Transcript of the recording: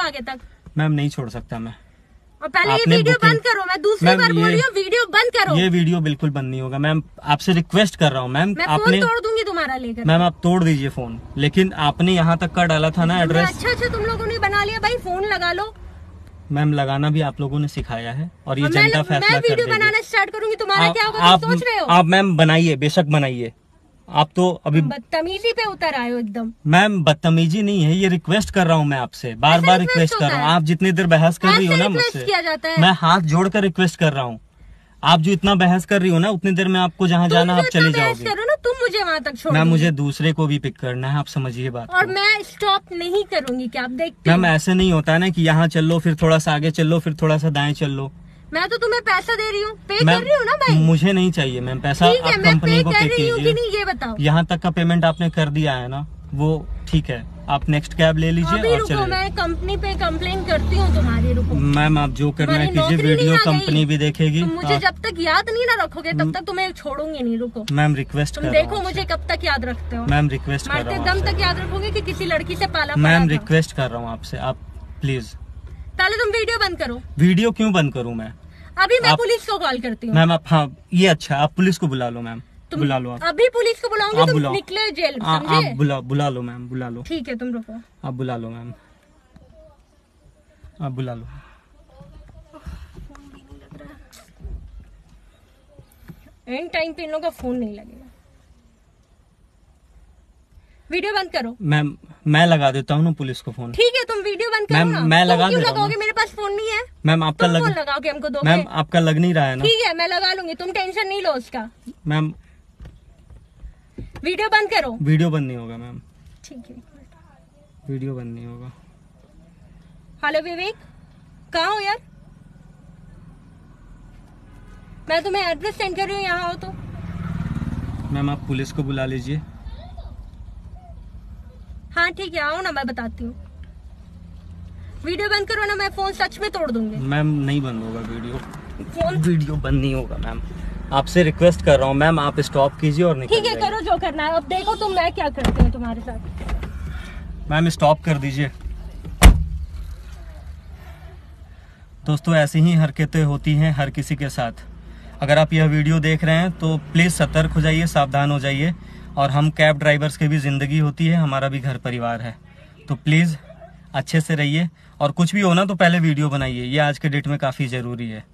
आगे तक। मैम नहीं छोड़ सकता मैं। और पहले ये वीडियो बंद करो, मैं दूसरी बार बोल रही हूँ वीडियो बंद करो। ये वीडियो बिल्कुल बंद नहीं होगा मैम, आपसे रिक्वेस्ट कर रहा हूँ मैम। मैं फोन तोड़ दूंगी तुम्हारा लेकर। मैम आप तोड़ दीजिए फोन, लेकिन आपने यहाँ तक का डाला था ना एड्रेस। अच्छा तुम लोगों ने बना लिया भाई, फोन लगा लो। मैम लगाना भी आप लोगों ने सिखाया है और ये जनता फैसला कर देगी। मैं वीडियो बनाना स्टार्ट करूंगी, तुम्हारा क्या होगा तुम सोच रहे हो? आप मैम बनाइए, बेशक बनाइए। आप तो अभी बदतमीजी पे उतर आए हो एकदम। मैम बदतमीजी नहीं है, ये रिक्वेस्ट कर रहा हूँ मैं आपसे, बार बार रिक्वेस्ट कर रहा हूँ। आप जितनी देर बहस कर रही हो ना मुझसे, मैं हाथ जोड़कर रिक्वेस्ट कर रहा हूँ। आप जो इतना बहस कर रही हो ना, उतनी देर में आपको जहाँ जाना आप चली जाओगे। करो ना तुम, मुझे वहाँ तक छोड़। मैम मुझे दूसरे को भी पिक करना है, आप समझिए बात। और मैं स्टॉप नहीं करूंगी, क्या आप देखते? मैम ऐसे नहीं होता है ना कि यहाँ चल लो, फिर थोड़ा सा आगे चल लो, फिर थोड़ा सा दाएं चल लो। मैं तो तुम्हें पैसा दे रही हूँ, पे कर रही हूँ ना भाई। मुझे नहीं चाहिए मैम पैसा, आप कंपनी को पे कीजिए। ये बताओ, यहाँ तक का पेमेंट आपने कर दिया है ना, वो ठीक है। आप नेक्स्ट कैब ले लीजिए और चलिए। मैं कंपनी पे कंप्लेन करती हूँ तुम्हारी। रुको मैम, आप जो करना है कीजिए, वीडियो कंपनी भी देखेगी। मुझे जब तक याद नहीं ना रखोगे तब तक तुम्हें छोड़ूंगी नहीं। रुको मैम, रिक्वेस्ट कर रहा हूँ। देखो मुझे कब तक याद रखते हो। मैम रिक्वेस्ट कर रहा हूँ, दम तक याद रखोगे कि किसी लड़की से पाला? मैम रिक्वेस्ट कर रहा हूँ आपसे, आप प्लीज। पहले तुम वीडियो बंद करो। वीडियो क्यों बंद करूँ मैं? अभी मैं पुलिस को कॉल करती हूँ। मैम आप, हाँ ये अच्छा, आप पुलिस को बुला लो मैम, बुला लो आप। अभी पुलिस को बुलाऊंगी, तुम निकले जेल, समझे? आप बुला लो मैम, बुला लो। ठीक है तुम रुको, आप बुला लो मैम, आप बुला लो। एंड टाइम पे इन लोगों का फोन नहीं लगेगा। वीडियो बंद करो। मैम मैं लगा देता हूँ ना पुलिस को फोन। ठीक है तुम वीडियो बंद करो ना। मैं लगा दे रहा हूँ। लगाओगे, मेरे पास फोन नहीं है। मैम आपका लगाओगे हमको दोगे? मैम आपका लग नहीं रहा है ना। ठीक है मैं लगा लूंगी, तुम टेंशन नहीं लो उसका। मैम वीडियो बंद करो। वीडियो बंद नहीं होगा मैम। ठीक है, वीडियो बंद नहीं होगा। हेलो विवेक, कहाँ हो यार? मैं तुम्हें एड्रेस सेंड कर रही हूँ, यहाँ हो तो। मैम आप पुलिस को बुला लीजिए। हाँ ठीक है, आओ ना, मैं बताती हूँ। वीडियो बंद करो ना, मैं फोन सच में तोड़ दूंगी। मैम नहीं बंद होगा वीडियो बंद नहीं होगा मैम, आपसे रिक्वेस्ट कर रहा हूँ मैम, आप स्टॉप कीजिए और निकल जाइए। ठीक है करो जो करना है, अब देखो तुम मैं क्या करती हूँ तुम्हारे साथ। मैम स्टॉप कर दीजिए। दोस्तों ऐसी ही हरकतें होती हैं हर किसी के साथ। अगर आप यह वीडियो देख रहे हैं तो प्लीज़ सतर्क हो जाइए, सावधान हो जाइए। और हम कैब ड्राइवर्स की भी ज़िंदगी होती है, हमारा भी घर परिवार है, तो प्लीज़ अच्छे से रहिए। और कुछ भी हो ना तो पहले वीडियो बनाइए, ये आज के डेट में काफ़ी ज़रूरी है।